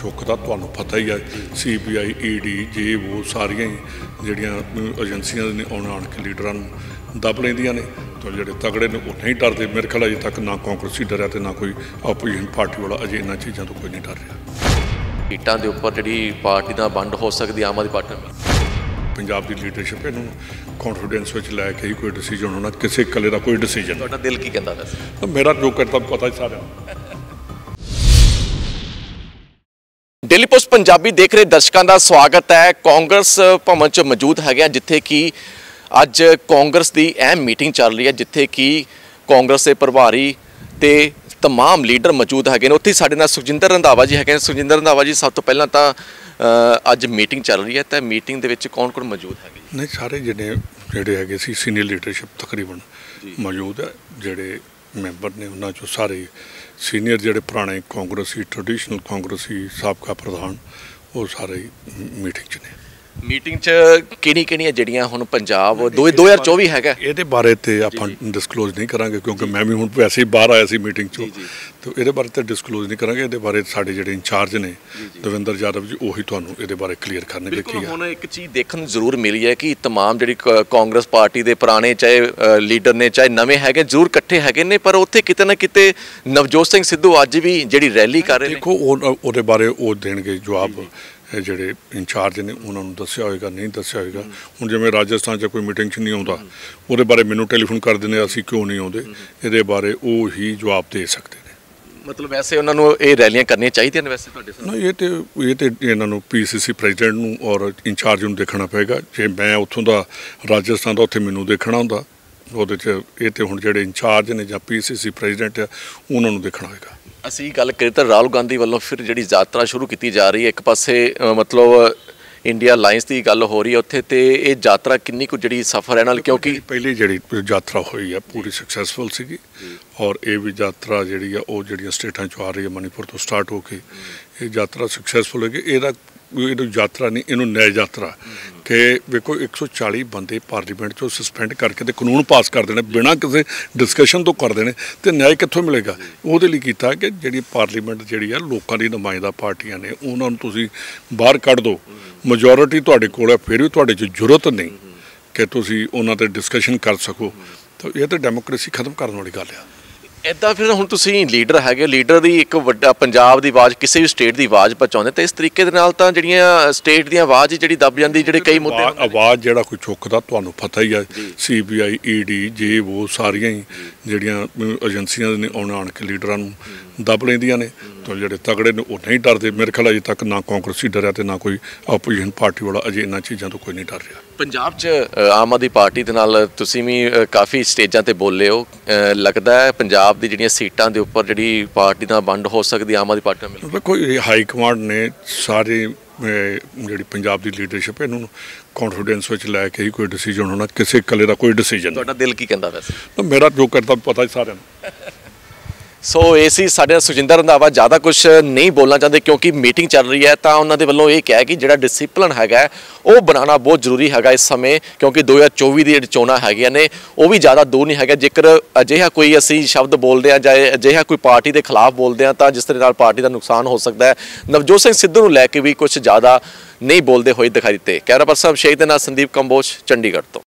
चुकता तुहानूं पता ही है CBI ED जे वो सारिया ही जिहड़ियां एजेंसियां ने आण के लीडरां नूं दब लैंदियां ने तो जिहड़े तगड़े ने वो नहीं डरदे। मेरे ख्याल अजे तक ना कांग्रेसी डरिया तो ना कोई ओपोजिशन पार्टी वाला अजे इन्हां चीज़ों तो कोई नहीं डर रहा। सीटां दे उपर जिहड़ी पार्टी दा वंड हो सकदी आम आदमी पार्टी पंजाब की लीडरशिप इनू कॉन्फिडेंस में लैके ही कोई डिसीजन होना, किसी कले का कोई डिसीजन। तुहाडा दिल की कहंदा वैसे? मेरा जो करता पता ही सारा। डेली पोस्ट पंजाबी देख रहे दर्शकों का स्वागत है। कांग्रेस भवन च मौजूद है जिथे कि अज कांग्रेस की अहम मीटिंग चल रही है, जिथे कि कांग्रेस के प्रभारी ते तमाम लीडर मौजूद है। उत्थे साडे नाल सुखजिंदर रंधावा जी है। सुखजिंदर रंधावा जी, सब तो पहला तो अज मीटिंग चल रही है, तो मीटिंग दे विच कौन कौन मौजूद है? नहीं, सारे जिहड़े है सीनियर लीडरशिप तकरीबन मौजूद है। जिहड़े मैंबर ने उन्होंने चो सारे सीनियर जिहड़े पुराने कांग्रेसी ट्रेडिशनल कांग्रेसी साबका प्रधान वो सारे मीटिंग च ने। मीटिंग च किहड़ियां जिहड़ियां हुण पंजाब 2024 हैगा, इहदे बारे ते आपां डिस्कलोज नहीं करांगे क्योंकि मैं भी हुण वैसे ही बाहर आया सी मीटिंग चों, तो इहदे बारे ते डिस्कलोज नहीं करांगे। इहदे बारे साडे जिहड़े इंचार्ज ने दविंदर यादव जी उही तुहानूं इहदे बारे क्लीयर करनगे। कि हुण एक चीज़ देखण जरूर मिली है कि तमाम जिहड़ी कांग्रेस पार्टी दे पुराने चाहे लीडर ने चाहे नवे हैगे जरूर इकट्ठे हैगे ने, पर उत्थे किते ना किते नवजोत सिंह सिद्धू अज भी जिहड़ी रैली कर रहे ने, देखो उहदे बारे वो देणगे जवाब। जिहड़े इंचार्ज ने उन्होंने दस्सिया होएगा नहीं दस्सिया होएगा। हुण जिवें राजस्थान च कोई मीटिंग च नहीं आउंदा उहदे बारे मैनूं टैलीफोन कर दिंदे असीं क्यों नहीं आउंदे, इहदे बारे वो ही जवाब दे सकते हैं। मतलब वैसे उन्होंने ये रैलियां करनियां चाहिए वैसे ना? ये तो इन्हों PCC प्रेजिडेंट नूं और इंचार्ज नूं देखना पेगा। जे मैं उत्थों दा राजस्थान दा उत्थे मैनूं देखना हुंदा ਉਹਦੇ 'ਚ ਇਹ ਤੇ ਹੁਣ ਜਿਹੜੇ ਇੰਚਾਰਜ ने ਜਾਂ PCC ਪ੍ਰੈਜ਼ੀਡੈਂਟ ਆ ਉਹਨਾਂ ਨੂੰ ਦੇਖਣਾ ਹੋਏਗਾ। ਅਸੀਂ ਗੱਲ ਕਰੀਏ ਤਾਂ ਰਾਹੁਲ ਗਾਂਧੀ ਵੱਲੋਂ ਫਿਰ ਜਿਹੜੀ ਯਾਤਰਾ ਸ਼ੁਰੂ ਕੀਤੀ ਜਾ ਰਹੀ ਹੈ, ਇੱਕ ਪਾਸੇ ਮਤਲਬ ਇੰਡੀਆ ਅਲਾਈਅੰਸ ਦੀ ਗੱਲ ਹੋ ਰਹੀ ਹੈ ਉੱਥੇ, ਤੇ ਇਹ ਯਾਤਰਾ ਕਿੰਨੀ ਕੁ ਜਿਹੜੀ ਸਫਰ ਹੈ ਨਾਲ, ਕਿਉਂਕਿ ਪਹਿਲੀ ਜਿਹੜੀ ਯਾਤਰਾ ਹੋਈ ਆ ਪੂਰੀ ਸਕਸੈਸਫੁਲ ਸੀਗੀ ਔਰ ਇਹ ਵੀ ਯਾਤਰਾ ਜਿਹੜੀ ਆ ਉਹ ਜਿਹੜੀਆਂ ਸਟੇਟਾਂ 'ਚੋਂ ਆ ਰਹੀ ਹੈ ਮਨੀਪੁਰ ਤੋਂ ਸਟਾਰਟ ਹੋ ਕੇ ਇਹ ਯਾਤਰਾ ਸਕਸੈਸਫੁਲ ਹੈਗੀ। ਇਹਦਾ ਇਹਨੂੰ ਯਾਤਰਾ नहीं, इनू न्याय यात्रा कि वेखो 140 बंदे पार्लीमेंट चो सस्पेंड करके तो कानून पास कर देने बिना किसी डिस्कशन तो कर देने, तो न्याय कित्थों मिलेगा? ਉਹਦੇ ਲਈ ਕੀਤਾ कि ਜਿਹੜੀ पार्लीमेंट ਜਿਹੜੀ ਆ ਲੋਕਾਂ ਦੀ ਨੁਮਾਇੰਦਾ ਪਾਰਟੀਆਂ ਨੇ ਉਹਨਾਂ ਨੂੰ ਤੁਸੀਂ ਬਾਹਰ ਕੱਢ ਦਿਓ। ਮੈਜੋਰਿਟੀ ਤੁਹਾਡੇ ਕੋਲ ਹੈ, ਫਿਰ ਵੀ ਤੁਹਾਡੇ 'ਚ ਜ਼ਰੂਰਤ ਨਹੀਂ ਕਿ ਤੁਸੀਂ ਉਹਨਾਂ 'ਤੇ ਡਿਸਕਸ਼ਨ ਕਰ ਸਕੋ। ਤਾਂ ਇਹ ਤਾਂ ਡੈਮੋਕ੍ਰੇਸੀ ਖਤਮ ਕਰਨ ਵਾਲੀ ਗੱਲ ਆ। ਇੱਦਾਂ ਫਿਰ ਹੁਣ ਤੁਸੀਂ ਲੀਡਰ ਹੈਗੇ, ਲੀਡਰ ਦੀ ਇੱਕ ਵੱਡਾ ਪੰਜਾਬ ਦੀ ਆਵਾਜ਼ ਕਿਸੇ ਵੀ ਸਟੇਟ ਦੀ ਆਵਾਜ਼ ਪਹੁੰਚਾਉਂਦੇ, ਤਾਂ ਇਸ ਤਰੀਕੇ ਦੇ ਨਾਲ ਤਾਂ ਜਿਹੜੀਆਂ ਸਟੇਟ ਦੀਆਂ ਆਵਾਜ਼ ਹੀ ਜਿਹੜੀ ਦਬ ਜਾਂਦੀ, ਜਿਹੜੇ ਕਈ ਮੁੱਦੇ ਆਵਾਜ਼ ਜਿਹੜਾ ਕੋਈ ਚੁੱਕਦਾ ਤੁਹਾਨੂੰ ਪਤਾ ਹੀ ਹੈ CBI ED ਜੇ ਉਹ ਸਾਰੀਆਂ ਹੀ ਜਿਹੜੀਆਂ ਏਜੰਸੀਆਂ ਨੇ ਆਣ ਕੇ ਲੀਡਰਾਂ ਨੂੰ ਦਬ ਲੈਂਦੀਆਂ ਨੇ, तो जिहड़े तगड़े ने वो नहीं डरते। मेरे ख्याल अजे तक ना कांग्रेसी डरिया तो ना कोई ओपोजिशन पार्टी वाला अजे इन्हां चीज़ों तो कोई नहीं डर रहा। पंजाब च आम आदमी पार्टी दे नाल तुसीं भी काफ़ी स्टेजां ते बोले हो, लगदा है पंजाब दी जिहड़ियां सीटां दे उपर जिहड़ी पार्टी दा वंड हो सकदी आम आदमी पार्टी नाल? देखो हाई कमांड ने सारे जिहड़ी पंजाब दी लीडरशिप इन्हूं कॉन्फिडेंस में लैके ही कोई डिसीजन होना, किसी कले का कोई डिसीजन। तुहाडा दिल की कहंदा वैसे? मेरा जो करता पता ही सारिਆਂ ਨੂੰ। सो ये सी साडे सुखजिंदर रंधावा ज़्यादा कुछ नहीं बोलना चाहते क्योंकि मीटिंग चल रही है, तो उन्होंने वालों ये कहा कि जो डिसिपलिन है वो बनाना बहुत जरूरी है इस समय, क्योंकि 2024 की चोणां हैगियां ने वो भी ज़्यादा दूर नहीं है। जेकर अजिहा कोई असी शब्द बोलते हैं जाए अजिहा कोई पार्टी के खिलाफ बोलते हैं तो जिस तरह पार्टी का नुकसान हो सकता है। नवजोत सिंह सिद्धू नूं लैके भी कुछ ज़्यादा नहीं बोलते हुए दिखाई दिते। कैमरा पर्सन शेख दे नाल संदीप कंबोज, चंडीगढ़ तो।